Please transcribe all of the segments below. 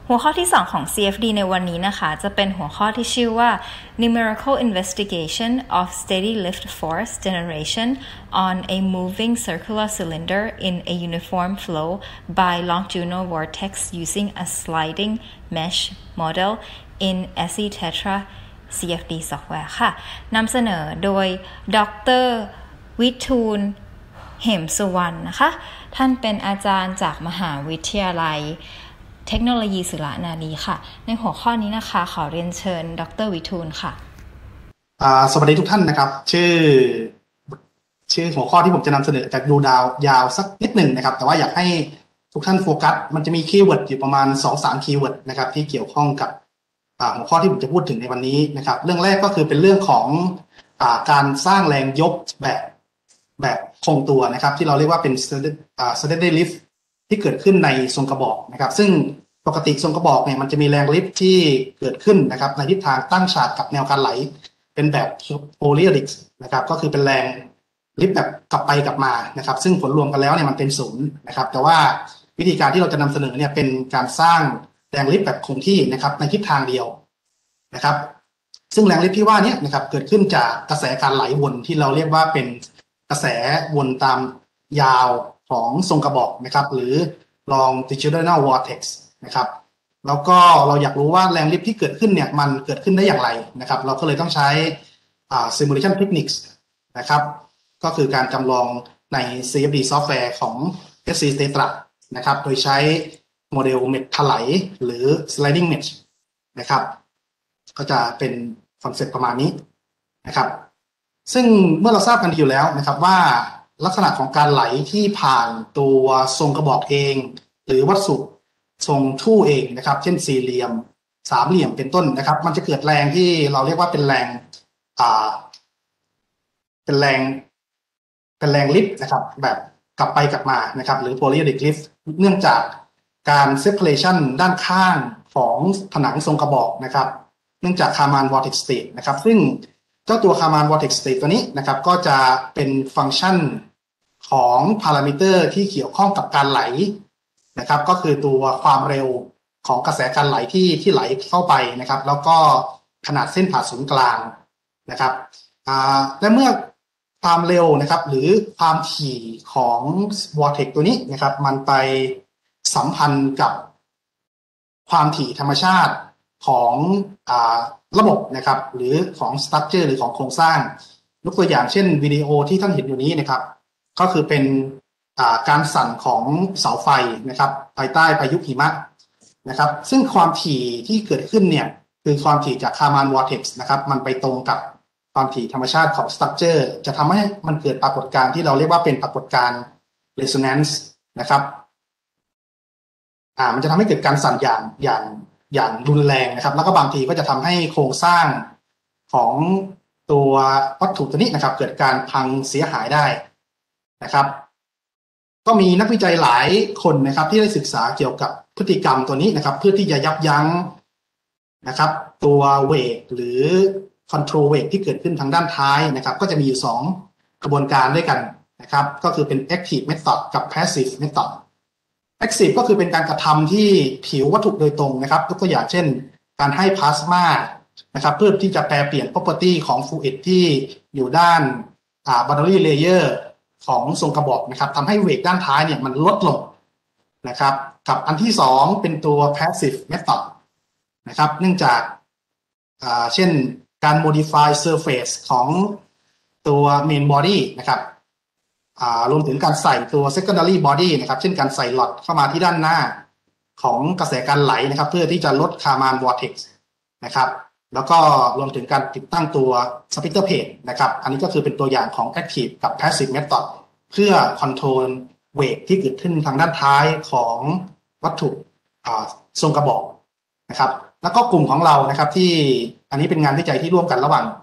หัวข้อที่2ของ CFD ในวันนี้นะคะจะเป็นหัวข้อที่ชื่อว่า Numerical Investigation of Steady Lift Force Generation on a Moving Circular Cylinder in a Uniform Flow by Longitudinal Vortex using a Sliding Mesh Model in SE Tetra CFD Software ค่ะนำเสนอโดยดร.วิทูลเหมสุวรรณนะคะท่านเป็นอาจารย์จากมหาวิทยาลัยเทคโนโลยีสุรนารีค่ะในหัวข้อนี้นะคะขอเรียนเชิญดร.วิทูลค่ะสวัสดีทุกท่านนะครับชื่อหัวข้อที่ผมจะนำเสนอจากดูดาวยาวสักนิดหนึ่งนะครับแต่ว่าอยากให้ทุกท่านโฟกัสมันจะมีคีย์เวิร์ดอยู่ประมาณ 2-3 คีย์เวิร์ดนะครับที่เกี่ยวข้องกับหัวข้อที่ผมจะพูดถึงในวันนี้นะครับเรื่องแรกก็คือเป็นเรื่องของการสร้างแรงยกแบบคงตัวนะครับที่เราเรียกว่าเป็น steady lift ที่เกิดขึ้นในทรงกระบอกนะครับซึ่งปกติทรงกระบอกเนี่ยมันจะมีแรงลิฟท์ที่เกิดขึ้นนะครับในทิศทางตั้งฉากกับแนวการไหลเป็นแบบ Polyhedric นะครับก็คือเป็นแรงลิฟท์แบบกลับไปกลับมานะครับซึ่งผลรวมกันแล้วเนี่ยมันเป็นศูนย์นะครับแต่ว่าวิธีการที่เราจะนำเสนอเนี่ยเป็นการสร้างแรงลิฟท์แบบคงที่นะครับในทิศทางเดียวนะครับซึ่งแรงลิฟท์ที่ว่านี้นะครับเกิดขึ้นจากกระแสการไหลวนที่เราเรียกว่าเป็นกระแสวนตามยาวของทรงกระบอกนะครับหรือ longitudinal vortex นะครับแล้วก็เราอยากรู้ว่าแรงลิฟท์ที่เกิดขึ้นเนี่ยมันเกิดขึ้นได้อย่างไรนะครับเราก็เลยต้องใช้simulation techniques นะครับก็คือการจำลองใน CFD ซอฟต์แวร์ของ SC Tetra นะครับโดยใช้โมเดลเม็ดถลายหรือ sliding mesh นะครับก็จะเป็นคอนเซ็ปต์ประมาณนี้นะครับซึ่งเมื่อเราทราบกันดีอยู่แล้วนะครับว่าลักษณะของการไหลที่ผ่านตัวทรงกระบอกเองหรือวัสดุทรงทู่เองนะครับเช่นสี่เหลี่ยมสามเหลี่ยมเป็นต้นนะครับมันจะเกิดแรงที่เราเรียกว่าเป็นแรงลิฟต์นะครับแบบกลับไปกลับมานะครับหรือ Polyhedric lift เนื่องจากการ separation ด้านข้างของผนังทรงกระบอกนะครับเนื่องจาก Kármán vortex state นะครับซึ่งเจ้าตัว Kármán vortex state ตัวนี้นะครับก็จะเป็นฟังก์ชันของพารามิเตอร์ที่เกี่ยวข้องกับการไหลนะครับก็คือตัวความเร็วของกระแสการไหลที่ไหลเข้าไปนะครับแล้วก็ขนาดเส้นผ่าศูนย์กลางนะครับและเมื่อความเร็วนะครับหรือความถี่ของ vortex ตัวนี้นะครับมันไปสัมพันธ์กับความถี่ธรรมชาติของระบบนะครับหรือของ structure หรือของโครงสร้างยกตัวอย่างเช่นวิดีโอที่ท่านเห็นอยู่นี้นะครับก็คือเป็นการสั่นของเสาไฟนะครับภายใต้พายุหิมะนะครับซึ่งความถี่ที่เกิดขึ้นเนี่ยคือความถี่จาก Kármán vortex นะครับมันไปตรงกับความถี่ธรรมชาติของ structure จะทำให้มันเกิดปรากฏการณ์ที่เราเรียกว่าเป็นปรากฏการณ์ resonance นะครับมันจะทำให้เกิดการสั่นอย่างรุนแรงนะครับแล้วก็บางทีก็จะทำให้โครงสร้างของตัววัตถุตัวนี้นะครับเกิดการพังเสียหายได้นะครับก็มีนักวิจัยหลายคนนะครับที่ได้ศึกษาเกี่ยวกับพฤติกรรมตัวนี้นะครับเพื่อที่จะยับยั้งนะครับตัวเวทหรือคอนโทรลเวทที่เกิดขึ้นทางด้านท้ายนะครับก็จะมีอยู่2กระบวนการด้วยกันนะครับก็คือเป็น active method กับ passive method active ก็คือเป็นการกระทำที่ผิววัตถุโดยตรงนะครับยกตัวอย่างเช่นการให้พลาสมานะครับเพื่อที่จะแปลเปลี่ยน property ของ fluid ที่อยู่ด้านboundary layer ของทรงกระบอกนะครับทำให้เวทด้านท้ายเนี่ยมันลดลงนะครับกับอันที่2เป็นตัว passive method นะครับเนื่องจากเช่นการ modify surface ของตัว main body นะครับรวมถึงการใส่ตัว secondary body นะครับเช่นการใส่หลอดเข้ามาที่ด้านหน้าของกระแสการไหลนะครับเพื่อที่จะลด Kármán vortex นะครับแล้วก็รวมถึงการติดตั้งตัว splitter plate นะครับอันนี้ก็คือเป็นตัวอย่างของ active กับ passive method เพื่อ control weight ที่เกิดขึ้นทางด้านท้ายของวัตถุทรงกระบอกนะครับแล้วก็กลุ่มของเรานะครับที่อันนี้เป็นงานวิจัยที่ร่วมกันระหว่าง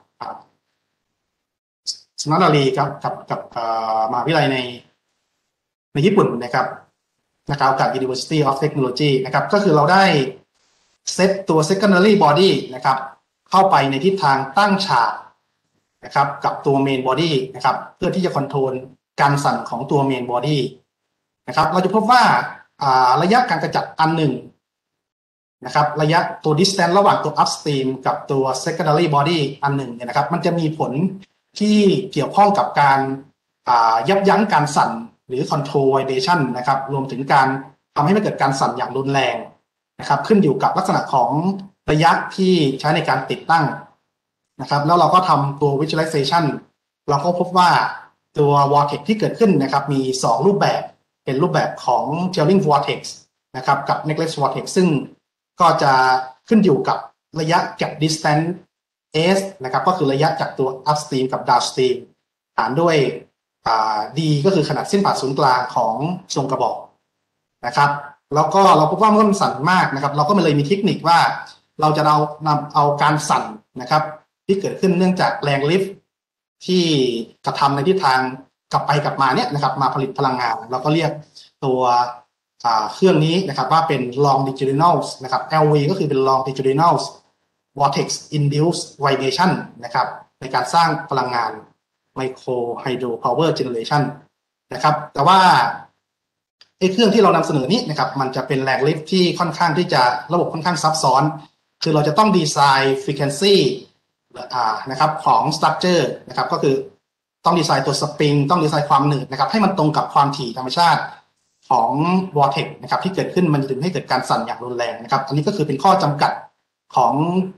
สุรนารีกับมหาวิทยาลัยในญี่ปุ่นนะครับกับ University of Technology นะครับก็คือเราได้เซตตัว secondary body นะครับเข้าไปในทิศทางตั้งฉากนะครับกับตัว main body นะครับเพื่อที่จะคอนโทรลการสั่นของตัว main body นะครับเราจะพบว่าระยะการกระจัดอันหนึ่งนะครับระยะตัว distance ระหว่างตัว upstream กับตัว secondary body อันหนึ่งเนี่ยนะครับมันจะมีผลที่เกี่ยวข้องกับการยับยั้งการสั่นหรือ control vibration นะครับรวมถึงการทำให้ไม่เกิดการสั่นอย่างรุนแรงนะครับขึ้นอยู่กับลักษณะของระยะที่ใช้ในการติดตั้งนะครับแล้วเราก็ทำตัว visualization เราก็พบว่าตัว vortex ที่เกิดขึ้นนะครับมี2รูปแบบเป็นรูปแบบของ Gelling vortex นะครับกับ necklace vortex ซึ่งก็จะขึ้นอยู่กับระยะ gap distance s นะครับก็คือระยะจากตัว upstream กับ downstream หารด้วยd ก็คือขนาดเส้นผ่าศูนย์กลางของทรงกระบอกนะครับแล้วก็เราพบว่าเมื่อมันสั่นมากนะครับเราก็เลยมีเทคนิคว่าเราจะนำเอาการสั่นนะครับที่เกิดขึ้นเนื่องจากแรงลิฟต์ที่กระทำในทิศทางกลับไปกลับมาเนี่ยนะครับมาผลิตพลังงานเราก็เรียกตัวเครื่องนี้นะครับว่าเป็น longitudinal นะครับ LV ก็คือเป็น longitudinal vortex induced vibration นะครับในการสร้างพลังงาน micro hydro power generation นะครับแต่ว่าไอ้เครื่องที่เรานำเสนอนี้นะครับมันจะเป็นแรงลิฟต์ที่ค่อนข้างที่จะระบบค่อนข้างซับซ้อนคือเราจะต้องดีไซน์ frequency นะครับของ structure นะครับก็คือต้องดีไซน์ตัวสปริงต้องดีไซน์ความหนืดนะครับให้มันตรงกับความถี่ธรรมชาติของ vortex นะครับที่เกิดขึ้นมันถึงให้เกิดการสั่นอย่างรุนแรงนะครับอันนี้ก็คือเป็นข้อจำกัดของ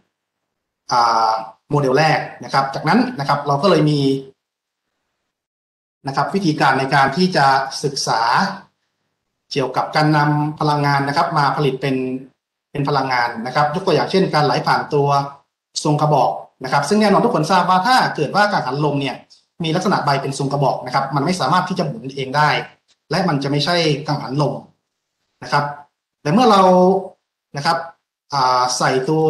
โมเดลแรกนะครับจากนั้นนะครับเราก็เลยมีนะครับวิธีการในการที่จะศึกษาเกี่ยวกับการนำพลังงานนะครับมาผลิตเป็นพลังงานนะครับยกตัวอย่างเช่นการไหลผ่านตัวทรงกระบอกนะครับซึ่งแน่นอนทุกคนทราบว่าถ้าเกิดว่ากังหันลมเนี่ยมีลักษณะใบเป็นทรงกระบอกนะครับมันไม่สามารถที่จะหมุนเองได้และมันจะไม่ใช่กังหันลมนะครับแต่เมื่อเรานะครับใส่ตัว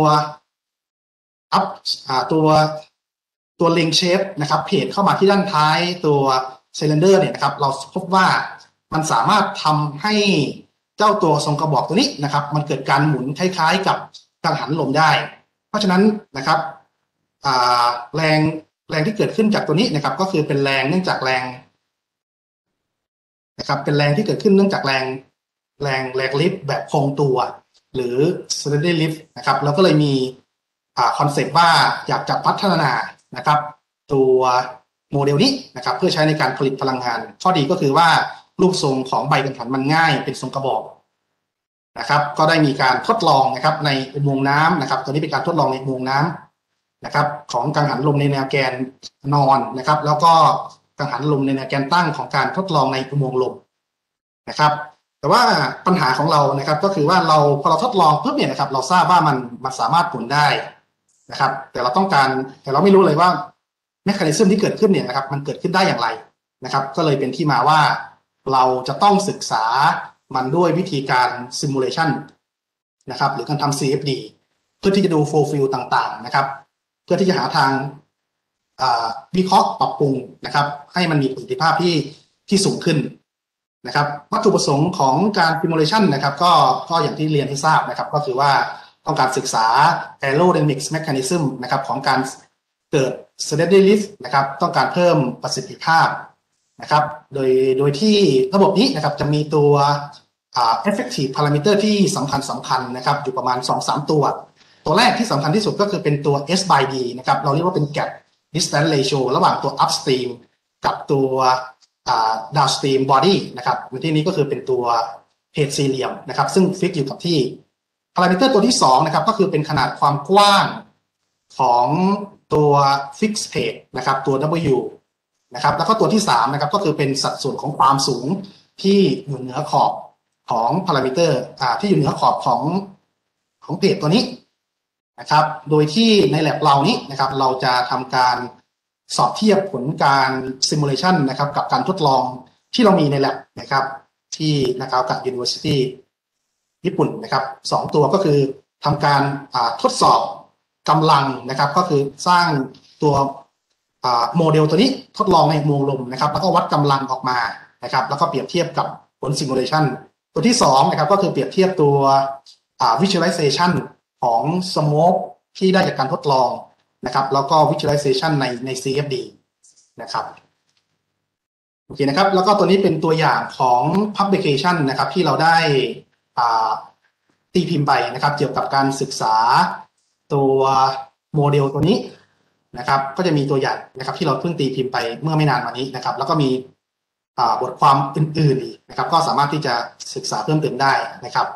ตัวเลงเชฟนะครับเพจเข้ามาที่ด้านท้ายตัวไซลินเดอร์เนี่ยนะครับเราพบว่ามันสามารถทำให้เจ้าตัวทรงกระบอกตัวนี้นะครับมันเกิดการหมุนคล้ายๆกับกังหันลมได้เพราะฉะนั้นนะครับแรงที่เกิดขึ้นจากตัวนี้นะครับก็คือเป็นแรงเนื่องจากแรงนะครับเป็นแรงที่เกิดขึ้นเนื่องจากแรงลิฟต์แบบคงตัวหรือ steady lift นะครับเราก็เลยมีคอนเซปต์ว่าอยากจะพัฒนานะครับตัวโมเดลนี้นะครับเพื่อใช้ในการผลิตพลังงานข้อดีก็คือว่ารูปทรงของใบกังหันมันง่ายเป็นทรงกระบอกนะครับก็ได้มีการทดลองนะครับในอุโมงค์น้ำนะครับตัวนี้เป็นการทดลองในอุโมงค์น้ำนะครับของกังหันลมในแนวแกนนอนนะครับแล้วก็กังหันลมในแนวแกนตั้งของการทดลองในอุโมงค์ลมนะครับแต่ว่าปัญหาของเรานะครับก็คือว่าพอเราทดลองปุ๊บเนี่ยนะครับเราทราบว่ามันสามารถหมุนได้นะครับแต่เราไม่รู้เลยว่าเมคานิซึมที่เกิดขึ้นเนี่ยนะครับมันเกิดขึ้นได้อย่างไรนะครับก็เลยเป็นที่มาว่าเราจะต้องศึกษามันด้วยวิธีการซิมูเลชันนะครับหรือการทำ CFD เพื่อที่จะดูโฟล์ฟิลต่างๆนะครับเพื่อที่จะหาทางวิเคราะห์ปรับปรุงนะครับให้มันมีประสิทธิภาพที่สูงขึ้นนะครับวัตถุประสงค์ของการซิมูเลชันนะครับก็อย่างที่เรียนให้ทราบนะครับก็คือว่าต้องการศึกษา aerodynamics mechanism นะครับของการเกิด steady lift นะครับต้องการเพิ่มประสิทธิภาพนะครับโดยที่ระบบนี้นะครับจะมีตัวeffective parameter ที่สำคัญนะครับอยู่ประมาณ 2-3 ตัวแรกที่สำคัญที่สุดก็คือเป็นตัว S/D นะครับเราเรียกว่าเป็น gap distance ratio ระหว่างตัว upstream กับตัวdownstream body นะครับในที่นี้ก็คือเป็นตัวเพจสี่เหลี่ยมนะครับซึ่งฟิกอยู่กับที่พารามิเตอร์ตัวที่2นะครับก็คือเป็นขนาดความกว้างของตัว fix page นะครับตัว W นะครับแล้วก็ตัวที่3นะครับก็คือเป็นสัดส่วนของความสูงที่อยู่เหนือขอบของพารามิเตอร์ที่อยู่เหนือขอบของเพจตัวนี้นะครับโดยที่ใน lab เรานี้นะครับเราจะทำการสอบเทียบผลการ simulation นะครับกับการทดลองที่เรามีใน lab นะครับที่นะครับกับ University ญี่ปุ่นนะครับ2ตัวก็คือทำการทดสอบกำลังนะครับก็คือสร้างตัวโมเดลตัวนี้ทดลองในอุโมงค์ลมนะครับแล้วก็วัดกำลังออกมานะครับแล้วก็เปรียบเทียบกับผล simulation ตัวที่2นะครับก็คือเปรียบเทียบตัว visualization ของ smoke ที่ได้จากการทดลองนะครับแล้วก็ visualization ใน CFD นะครับโอเคนะครับแล้วก็ตัวนี้เป็นตัวอย่างของ publication นะครับที่เราได้ตีพิมพ์ไปนะครับเกี่ยวกับการศึกษาตัวโมเดลตัวนี้นะครับก็จะมีตัวอย่างนะครับที่เราเพิ่งตีพิมพ์ไปเมื่อไม่นานมานี้นะครับแล้วก็มีบทความอื่นๆอีกนะครับก็สามารถที่จะศึกษาเพิ่มเติมได้นะครับ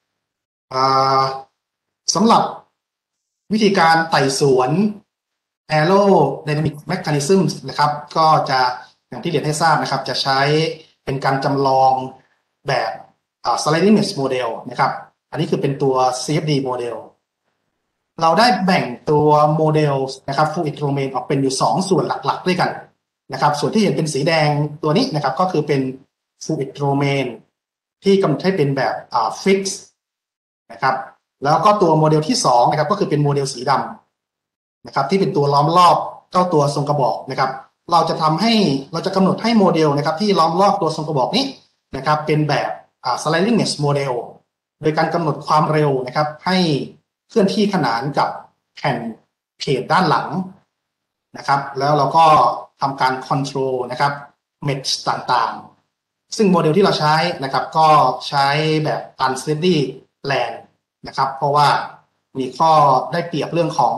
สำหรับวิธีการไต่สวน aerodynamic mechanism นะครับก็จะอย่างที่เรียนให้ทราบนะครับจะใช้เป็นการจำลองแบบsliding mesh model นะครับอันนี้คือเป็นตัว CFD model เราได้แบ่งตัวโมเดลนะครับ fluid domain ออกเป็นอยู่2ส่วนหลักๆด้วยกันนะครับส่วนที่เห็นเป็นสีแดงตัวนี้นะครับก็คือเป็น fluid domain ที่กำหนดให้เป็นแบบfix นะครับแล้วก็ตัวโมเดลที่2นะครับก็คือเป็นโมเดลสีดำนะครับที่เป็นตัวล้อมรอบเจ้าตัวทรงกระบอกนะครับเราจะกำหนดให้โมเดลนะครับที่ล้อมรอบตัวทรงกระบอกนี้นะครับเป็นแบบ sliding mesh model โดยการกำหนดความเร็วนะครับให้เคลื่อนที่ขนานกับแผ่นเพจด้านหลังนะครับแล้วเราก็ทำการ control นะครับ mesh ต่างๆซึ่งโมเดลที่เราใช้นะครับก็ใช้แบบ unsteady land นะครับเพราะว่ามีข้อได้เปรียบเรื่องของ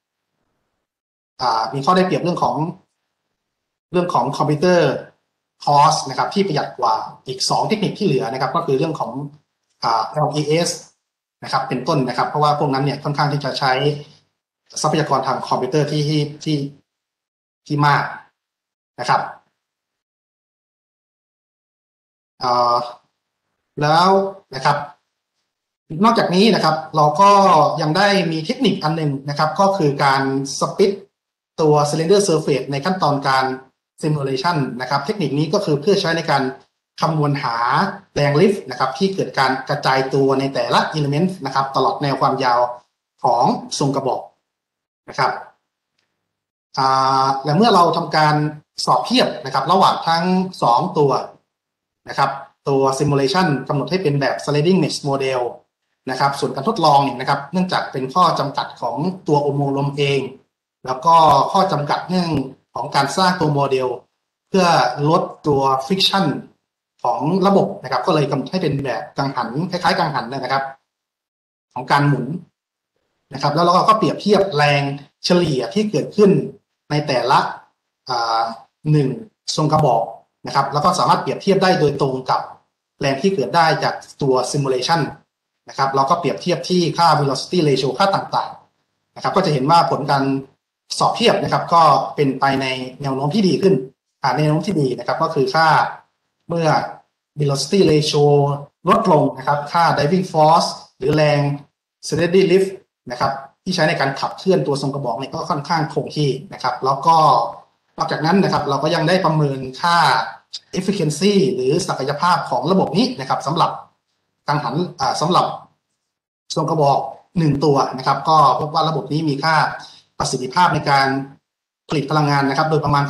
คอมพิวเตอร์คอสนะครับที่ประหยัดกว่าอีก2เทคนิคที่เหลือนะครับก็คือเรื่องของLES นะครับเป็นต้นนะครับเพราะว่าพวกนั้นเนี่ยค่อนข้างที่จะใช้ทรัพยากรทางคอมพิวเตอร์ที่มากนะครับแล้วนะครับนอกจากนี้นะครับเราก็ยังได้มีเทคนิคอันหนึ่งนะครับก็คือการสปิตตัว cylinder surface ในขั้นตอนการ simulation นะครับเทคนิคนี้ก็คือเพื่อใช้ในการคำนวณหาแรงลิฟต์นะครับที่เกิดการกระจายตัวในแต่ละ element นะครับตลอดแนวความยาวของทรงกระบอกนะครับและเมื่อเราทำการสอบเทียบนะครับระหว่างทั้ง2ตัวนะครับตัว simulation กำหนดให้เป็นแบบ sliding mesh model นะครับส่วนการทดลองเนี่ยนะครับเนื่องจากเป็นข้อจำกัดของตัวอุโมงค์ลมเองแล้วก็ข้อจำกัดเรื่องของการสร้างตัวโมเดลเพื่อลดตัว friction ของระบบนะครับก็เลยกำหนดให้เป็นแบบกังหันคล้ายๆกังหันนะครับของการหมุนนะครับแล้วเราก็เปรียบเทียบแรงเฉลี่ยที่เกิดขึ้นในแต่ละ1ทรงกระบอกนะครับแล้วก็สามารถเปรียบเทียบได้โดยตรงกับแรงที่เกิดได้จากตัว simulation นะครับเราก็เปรียบเทียบที่ค่า velocity ratio ค่าต่างๆนะครับก็จะเห็นว่าผลการสอบเทียบนะครับก็เป็นไปในแนวโน้มที่ดีขึ้นแนวโน้มที่ดีนะครับก็คือค่าเมื่อ velocity ratio ลดลงนะครับค่า driving force หรือแรง steady lift นะครับที่ใช้ในการขับเคลื่อนตัวทรงกระบอกเนี่ยก็ค่อนข้างคงที่นะครับแล้วก็นอกจากนั้นนะครับเราก็ยังได้ประเมินค่า efficiency หรือศักยภาพของระบบนี้นะครับสำหรับกังหันสำหรับทรงกระบอก1ตัวนะครับก็พบว่าระบบนี้มีค่าประสิทธิภาพในการผลิตพลังงานนะครับโดยประมาณ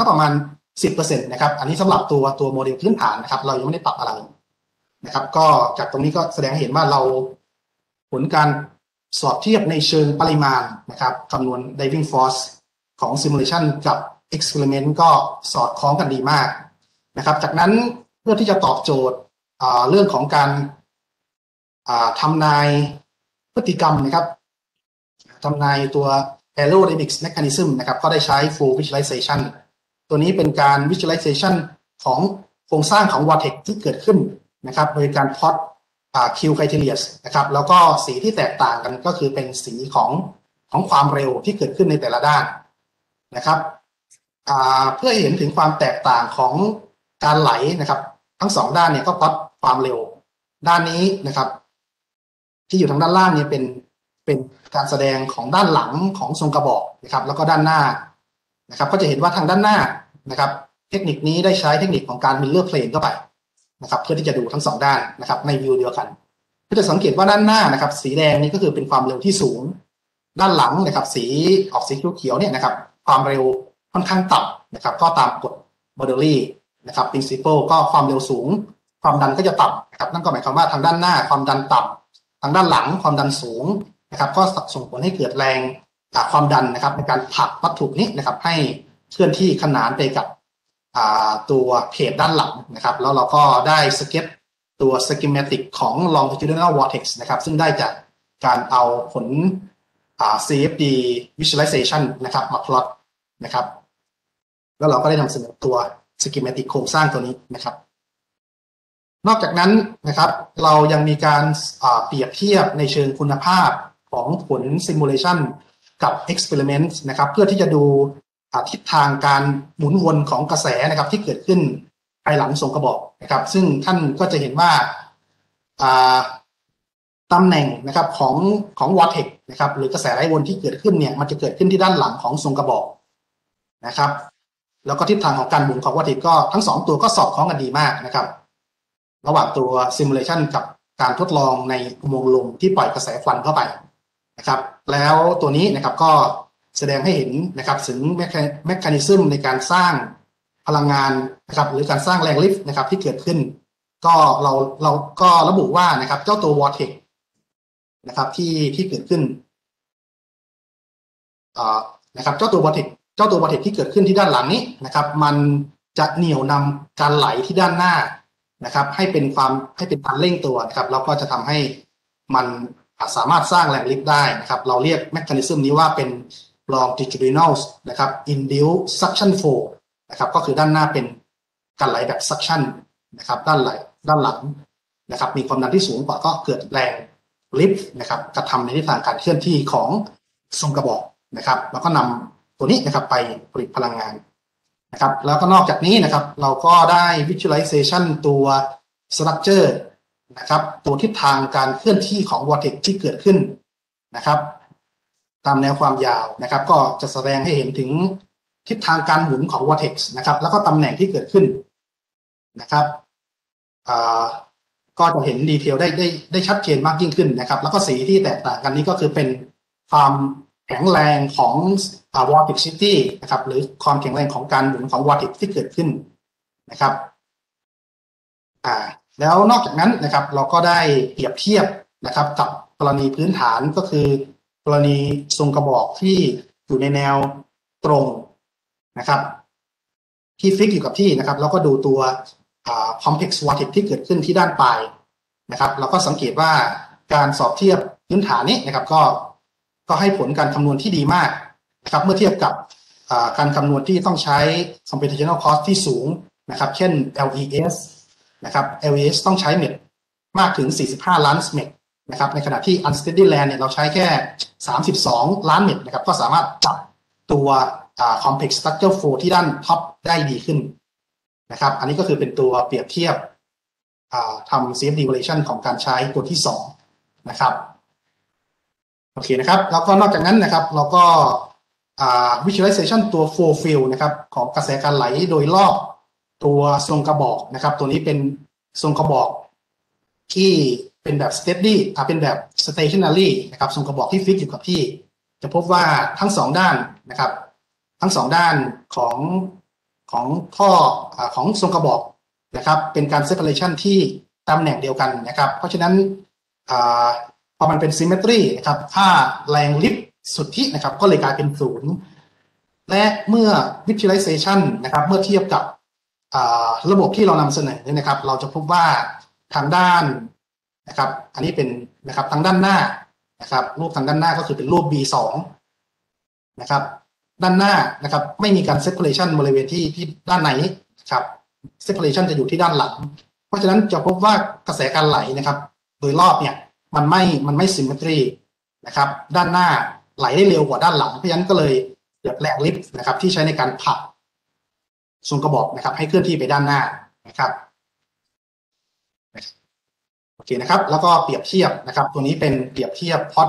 10% นะครับอันนี้สำหรับตัวโมเดลพื้นฐานนะครับเรายังไม่ได้ปรับอะไรนะครับก็จากตรงนี้ก็แสดงให้เห็นว่าเราผลการสอบเทียบในเชิงปริมาณนะครับคำนวณ driving force ของ simulation กับ experiment ก็สอดคล้องกันดีมากนะครับจากนั้นเพื่อที่จะตอบโจทย์เรื่องของการทำนายพฤติกรรมนะครับทำนายตัว aerodynamic mechanism นะครับก็ได้ใช้ full visualization ตัวนี้เป็นการ visualization ของโครงสร้างของ vortex ที่เกิดขึ้นนะครับโดยการพล็อตQ criteria นะครับแล้วก็สีที่แตกต่างกันก็คือเป็นสีของความเร็วที่เกิดขึ้นในแต่ละด้านนะครับเพื่อเห็นถึงความแตกต่างของการไหลนะครับทั้ง2ด้านเนี่ยก็พล็อตความเร็วด้านนี้นะครับที่อยู่ทางด้านล่างเนี่ยเป็นการแสดงของด้านหลังของทรงกระบอกนะครับแล้วก็ด้านหน้านะครับก็จะเห็นว่าทางด้านหน้านะครับเทคนิคนี้ได้ใช้เทคนิคของการ mirror plane เข้าไปนะครับเพื่อที่จะดูทั้ง2ด้านนะครับในวิวเดียวกันก็จะสังเกตว่าด้านหน้านะครับสีแดงนี้ก็คือเป็นความเร็วที่สูงด้านหลังนะครับสีเขียวเนี่ยนะครับความเร็วค่อนข้างต่ำนะครับก็ตามกฎ Bernoulli นะครับ principle ก็ความเร็วสูงความดันก็จะต่ำนะครับนั่นก็หมายความว่าทางด้านหน้าความดันต่ำทางด้านหลังความดันสูงนะครับก็ส่งผลให้เกิดแรงความดันนะครับในการผลักวัตถุนี้นะครับให้เคลื่อนที่ขนานไปกับตัวเพจด้านหลังนะครับแล้วเราก็ได้สเก็ตตัว schematic ของ longitudinal vortex นะครับซึ่งได้จากการเอาผลCFD visualization นะครับมา plot นะครับแล้วเราก็ได้นำเสนอตัว schematic โครงสร้างตัวนี้นะครับนอกจากนั้นนะครับเรายังมีการเปรียบเทียบในเชิงคุณภาพของผล simulation กับ experiment นะครับเพื่อที่จะดูทิศทางการหมุนวนของกระแสนะครับที่เกิดขึ้นภายหลังทรงกระบอกนะครับซึ่งท่านก็จะเห็นว่าตำแหน่งนะครับของ vortex นะครับหรือกระแสไร้วนที่เกิดขึ้นเนี่ยมันจะเกิดขึ้นที่ด้านหลังของทรงกระบอกนะครับแล้วก็ทิศทางของการหมุนของ vortex ก็ทั้ง2ตัวก็สอดคล้องกันดีมากนะครับระหว่างตัว simulation กับการทดลองในอุโมงค์ลมที่ปล่อยกระแสควันเข้าไปนะครับแล้วตัวนี้นะครับก็แสดงให้เห็นนะครับถึงแมคานิซึมในการสร้างพลังงานนะครับหรือการสร้างแรงลิฟต์นะครับที่เกิดขึ้นก็เราก็ระบุว่านะครับเจ้าตัว vortex นะครับที่เกิดขึ้นนะครับเจ้าตัว vortex ที่เกิดขึ้นที่ด้านหลังนี้นะครับมันจะเหนี่ยวนำการไหลที่ด้านหน้านะครับให้เป็นการเร่งตัวนะครับแล้วก็จะทำให้มันสามารถสร้างแรงลิฟต์ได้นะครับเราเรียกแมคานิซึมนี้ว่าเป็น longitudinal นะครับ induced suction flow นะครับก็คือด้านหน้าเป็นการไหลแบบ suction นะครับด้านหลังนะครับมีความดันที่สูงกว่าก็เกิดแรงลิฟต์นะครับกระทำในทิศทางการเคลื่อนที่ของทรงกระบอกนะครับแล้วก็นำตัวนี้นะครับไปผลิตพลังงานนะครับแล้วก็นอกจากนี้นะครับเราก็ได้ visualization ตัว structure นะครับตัวทิศทางการเคลื่อนที่ของ vortex ที่เกิดขึ้นนะครับตามแนวความยาวนะครับก็จะแสดงให้เห็นถึงทิศทางการหมุนของ vortex นะครับแล้วก็ตำแหน่งที่เกิดขึ้นนะครับก็จะเห็นดีเทลได้ชัดเจนมากยิ่งขึ้นนะครับแล้วก็สีที่แตกต่างกันนี้ก็คือเป็นความแข็งแรงของvorticity นะครับหรือความแข็งแรงของการหมุนของ vortex ที่เกิดขึ้นนะครับแล้วนอกจากนั้นนะครับเราก็ได้เปรียบเทียบนะครับกับกรณีพื้นฐานก็คือกรณีทรงกระบอกที่อยู่ในแนวตรงนะครับที่ฟิกอยู่กับที่นะครับแล้วก็ดูตัวcomplex vortex ที่เกิดขึ้นที่ด้านปลายนะครับเราก็สังเกตว่าการสอบเทียบพื้นฐานนี้นะครับก็ให้ผลการคำนวณที่ดีมากนะครับเมื่อเทียบกับการคำนวณที่ต้องใช้ computational cost ที่สูงนะครับเช่น LES นะครับ LES ต้องใช้เม็ดมากถึง45ล้านเม็ดนะครับในขณะที่ unsteady land เนี่ยเราใช้แค่32ล้านเม็ดนะครับก็สามารถจับตัวcomplex structure flow ที่ด้านท็อปได้ดีขึ้นนะครับอันนี้ก็คือเป็นตัวเปรียบเทียบทำ CFD evaluation ของการใช้ตัวที่2นะครับโอเคนะครับแล้วก็นอกจากนั้นนะครับเราก็visualization ตัว flow field นะครับของกระแสการไหลโดยรอบตัวทรงกระบอกนะครับตัวนี้เป็นทรงกระบอกที่เป็นแบบ steady เป็นแบบ stationary นะครับทรงกระบอกที่ฟิกอยู่กับที่จะพบว่าทั้ง2ด้านนะครับทั้ง2ด้านของท่อของทรงกระบอกนะครับเป็นการ separation ที่ตำแหน่งเดียวกันนะครับเพราะฉะนั้นพอมันเป็น symmetry นะครับถ้าแรงลิฟต์สุทธินะครับก็เลยกลายเป็น0และเมื่อ visualization นะครับเมื่อเทียบกับระบบที่เรานำเสนอนะครับเราจะพบว่าทางด้านนะครับอันนี้เป็นนะครับทางด้านหน้านะครับรูปทางด้านหน้าก็คือเป็นรูป B2 นะครับด้านหน้านะครับไม่มีการ separation บริเวณที่ด้านในครับ separation จะอยู่ที่ด้านหลังเพราะฉะนั้นจะพบว่ากระแสการไหลนะครับโดยรอบเนี่ยมันไม่ symmetry นะครับด้านหน้าไหลได้เร็วกว่าด้านหลังเพราะฉะนั้นก็เลยเกิดแรงลิฟต์นะครับที่ใช้ในการผลักทรงกระบอกนะครับให้เคลื่อนที่ไปด้านหน้านะครับโอเคนะครับแล้วก็เปรียบเทียบนะครับตัวนี้เป็นเปรียบเทียบพล็อต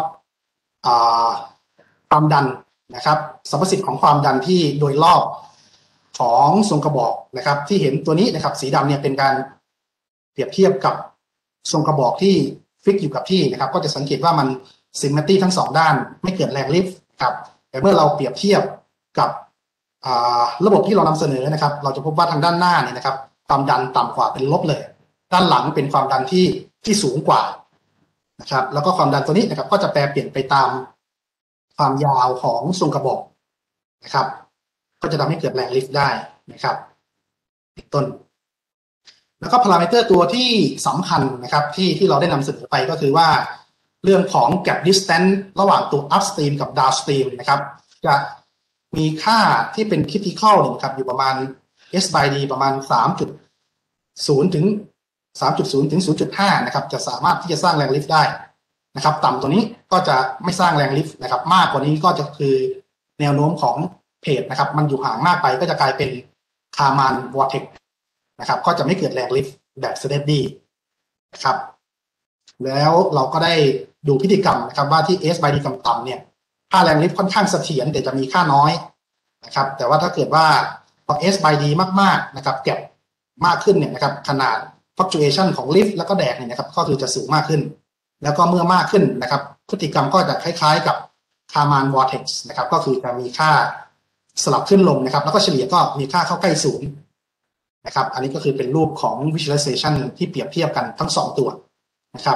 ความดันนะครับสรรพสิทธิ์ของความดันที่โดยรอบของทรงกระบอกนะครับที่เห็นตัวนี้นะครับสีดำเนี่ยเป็นการเปรียบเทียบกับทรงกระบอกที่ฟิกอยู่กับที่นะครับก็จะสังเกตว่ามันซิมเมตรีทั้ง2ด้านไม่เกิดแรงลิฟต์ครับแต่เมื่อเราเปรียบเทียบกับระบบที่เรานำเสนอนะครับเราจะพบว่าทางด้านหน้าเนี่ยนะครับความดันต่ำกว่าเป็นลบเลยด้านหลังเป็นความดันที่สูงกว่านะครับแล้วก็ความดันตัวนี้นะครับก็จะแปรเปลี่ยนไปตามความยาวของทรงกระบอกนะครับก็จะทำให้เกิดแรงลิฟต์ได้นะครับเป็นต้นแล้วก็พารามิเตอร์ตัวที่สำคัญนะครับที่เราได้นำเสนอไปก็คือว่าเรื่องของ gap distance ระหว่างตัว upstream กับ downstream นะครับจะมีค่าที่เป็น critical นะครับอยู่ประมาณ S by D ประมาณ 3.0 ถึง 3.0 ถึง 0.5 นะครับจะสามารถที่จะสร้างแรงลิฟต์ได้นะครับต่ำตัวนี้ก็จะไม่สร้างแรงลิฟต์นะครับมากกว่านี้ก็จะคือแนวโน้มของเพจนะครับมันอยู่ห่างมากไปก็จะกลายเป็นคาร์มานวอร์เทกนะครับก็จะไม่เกิดแรงลิฟต์แบบสเตดดี้นะครับแล้วเราก็ได้ดูพฤติกรรมนะครับว่าที่ S by D ต่ำๆเนี่ยค่าแรงลิฟต์ค่อนข้างเสถียรแต่จะมีค่าน้อยนะครับแต่ว่าถ้าเกิดว่าพอ S by D มากๆนะครับแก็บมากขึ้นเนี่ยนะครับขนาด fluctuation ของลิฟต์แล้วก็แดกเนี่ยนะครับก็คือจะสูงมากขึ้นแล้วก็เมื่อมากขึ้นนะครับพฤติกรรมก็จะคล้ายๆกับคาร์มานวอร์เท็กซ์นะครับก็คือจะมีค่าสลับขึ้นลงนะครับแล้วก็เฉลี่ยก็มีค่าเข้าใกล้ศูนย์นะครับอันนี้ก็คือเป็นรูปของ visualization ที่เปรียบเทียบกันทั้ง2ตัวนะครับ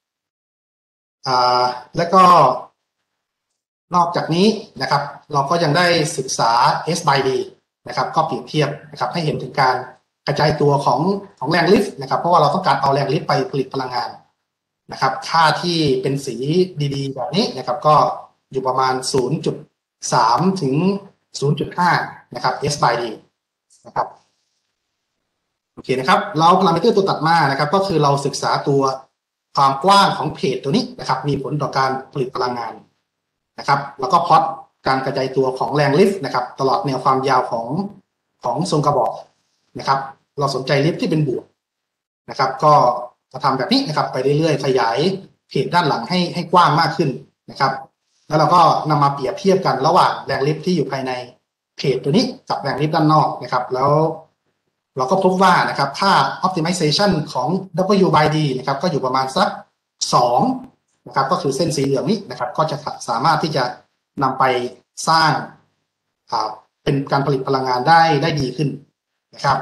แล้วก็นอกจากนี้นะครับเราก็ยังได้ศึกษา S by D นะครับก็เปรียบเทียบนะครับให้เห็นถึงการกระจายตัวของแรงลิฟต์นะครับเพราะว่าเราต้องการเอาแรงลิฟต์ไปผลิตพลังงานนะครับค่าที่เป็นสีดีๆแบบนี้นะครับก็อยู่ประมาณ 0.3 ถึง 0.5 นะครับ S by D นะครับโอเคนะครับเราพารามิเตอร์ตัวตัดมานะครับก็คือเราศึกษาตัวความกว้างของเพจตัวนี้นะครับมีผลต่อการผลิตพลังงานนะครับแล้วก็พล็อตการกระจายตัวของแรงลิฟต์นะครับตลอดแนวความยาวของทรงกระบอกนะครับเราสนใจลิฟต์ที่เป็นบวกนะครับก็จะทำแบบนี้นะครับไปเรื่อยๆขยายเพจด้านหลังให้กว้างมากขึ้นนะครับแล้วเราก็นำมาเปรียบเทียบกันระหว่างแรงลิฟต์ที่อยู่ภายในเพจตัวนี้กับแรงลิฟต์ด้านนอกนะครับแล้วเราก็พบว่านะครับค่า optimization ของ W by D นะครับก็อยู่ประมาณสัก2นะครับก็คือเส้นสีเหลืองนี้นะครับก็จะสามารถที่จะนำไปสร้างเป็นการผลิตพลังงานได้ดีขึ้นนะครับ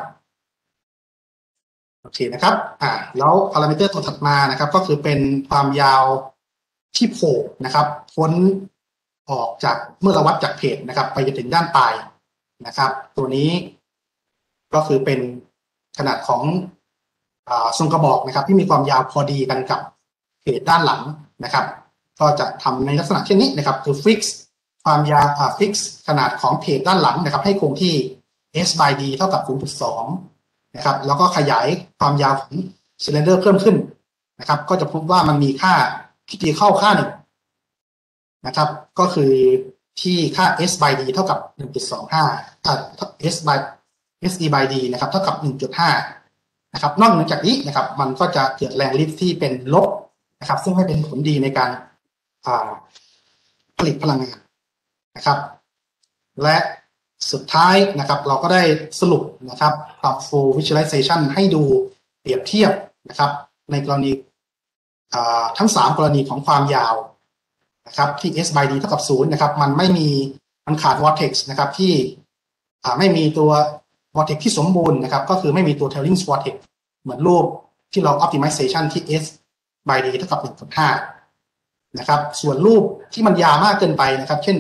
โอเคนะครับแล้วพารามิเตอร์ตัวถัดมานะครับก็คือเป็นความยาวที่โผล่นะครับพ้นออกจากเมื่อเราวัดจากเพจนะครับไปจนถึงด้านปลายนะครับตัวนี้ก็คือเป็นขนาดของทรงกระบอกนะครับที่มีความยาวพอดีกันกับเพจด้านหลังนะครับก็จะทำในลักษณะเช่นนี้นะครับคือฟิกซ์ความยาวฟิกซ์ขนาดของเพจด้านหลังนะครับให้คงที่ S by D เท่ากับ 0.2 นะครับแล้วก็ขยายความยาวของซิลินเดอร์เพิ่มขึ้นนะครับก็จะพบว่ามันมีค่าที่ตีเข้าค่าหนึ่งนะครับก็คือที่ค่า S by D เท่ากับ 1.25 SE by D นะครับเท่ากับ 1.5 นะครับนอกเหนือจากนี้นะครับมันก็จะเกิดแรงลิฟต์ที่เป็นลบนะครับซึ่งไม่เป็นผลดีในการผลิตพลังงานนะครับและสุดท้ายนะครับเราก็ได้สรุปนะครับปรับ full visualization ให้ดูเปรียบเทียบนะครับในกรณีทั้ง3กรณีของความยาวนะครับที่ S by D เท่ากับ0นะครับมันขาด vortex นะครับที่ไม่มีตัว vortex ที่สมบูรณ์นะครับก็คือไม่มีตัว tailing vortex เหมือนรูปที่เรา optimization ที่ S by D เท่ากับ 1.5 นะครับส่วนรูปที่มันยาวมากเกินไปนะครับเช่น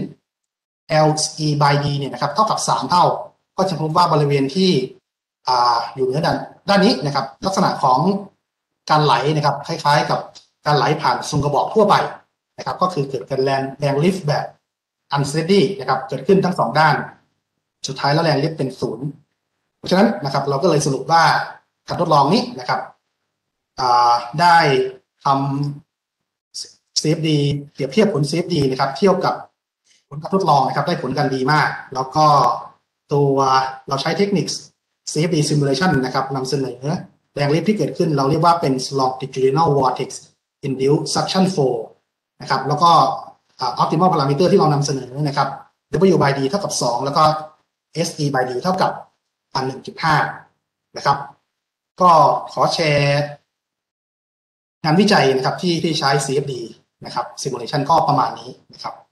LE by D เนี่ยนะครับเท่ากับ3เท่าก็จะพบว่าบริเวณที่อยู่เหนือด้านนี้นะครับลักษณะของการไหลนะครับคล้ายๆกับการไหลผ่านทรงกระบอกทั่วไปนะครับก็คือเกิดแรงลิฟต์แบบ unsteady นะครับเกิดขึ้นทั้ง2ด้านสุดท้ายแล้วแรงลิฟต์เป็น0เพราะฉะนั้นนะครับเราก็เลยสรุปว่าการทดลองนี้นะครับได้ทำ CFD เปรียบเทียบผล CFD นะครับเทียบกับผลการทดลองนะครับได้ผลกันดีมากแล้วก็ตัวเราใช้เทคนิค CFD simulation นะครับนำเสนอแรงลิฟต์ที่เกิดขึ้นเราเรียกว่าเป็น longitudinal vortex induced suction flow นะครับแล้วก็ optimal parameter ที่เรานำเสนอนะครับ W by D เท่ากับ2แล้วก็ SE by D เท่ากับ 1.5 นะครับก็ขอแชร์งานวิจัยนะครับที่ใช้ CFD นะครับ simulation ก็ประมาณนี้นะครับ